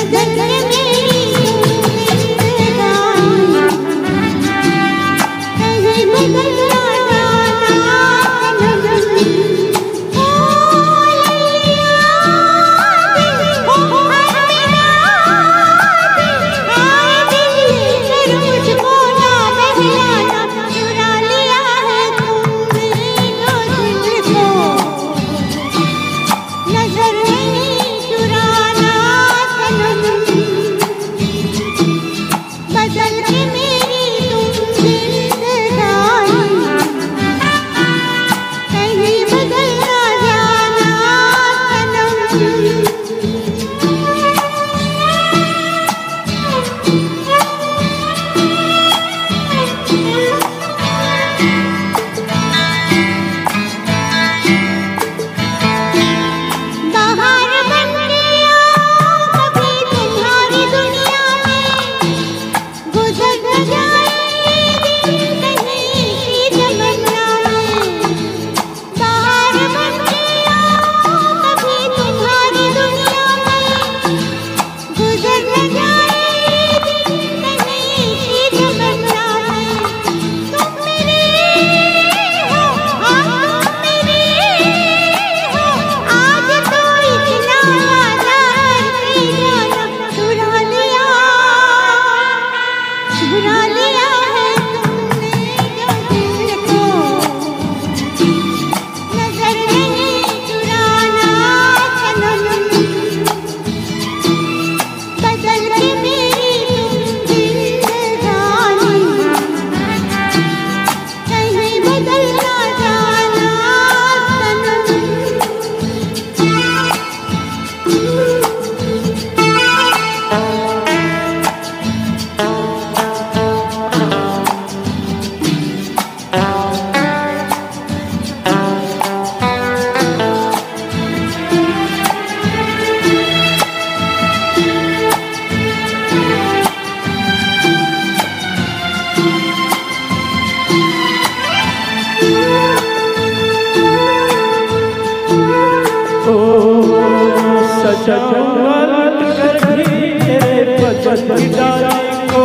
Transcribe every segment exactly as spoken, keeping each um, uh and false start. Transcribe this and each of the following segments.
जवान कर भी तेरे बचन की डाली को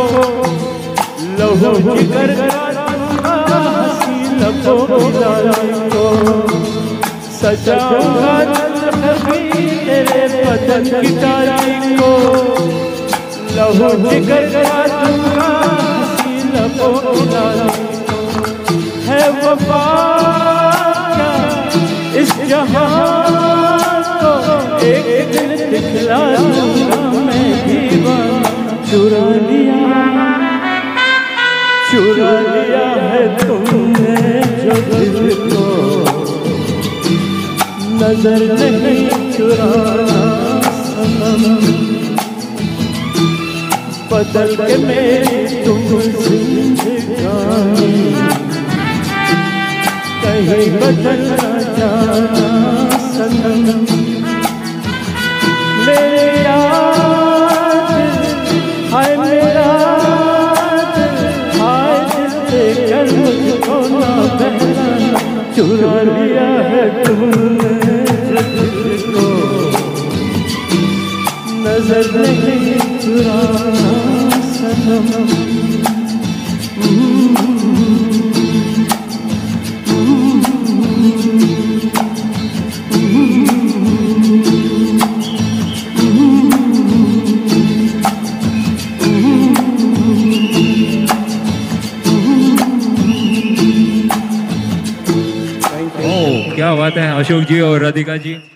लहू जिगर हंसी लबों की डाली को सजाऊंगा कभी तेरे बचन की डाली को लहू जिगर दूंगा हंसी लबों की डाली को है वफा इस जहां एक दिन दिखला दूंगा मैं दीवाना चुरा लिया चुरा लिया है तुमने जो दिल को नजर नहीं चुराना सनम बदल के मेरी तुम जिंदगानी कहीं बदल ना जाना सनम मेरे याद हाय मेरा हाय दिल मुझको ना बहलाना चुरा लिया है तुमने दिल को नजर नहीं चुराना सनम क्या बात है अशोक जी और राधिका जी।